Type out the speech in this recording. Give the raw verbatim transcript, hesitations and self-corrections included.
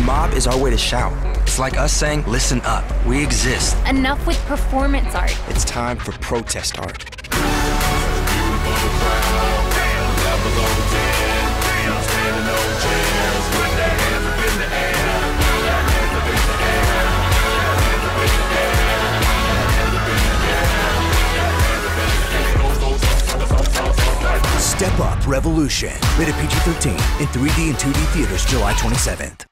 mob is our way to shout. It's like us saying, listen up, we exist. Enough with performance art. It's time for protest art. Step Up Revolution. Rated P G thirteen in three D and two D theaters July twenty-seventh.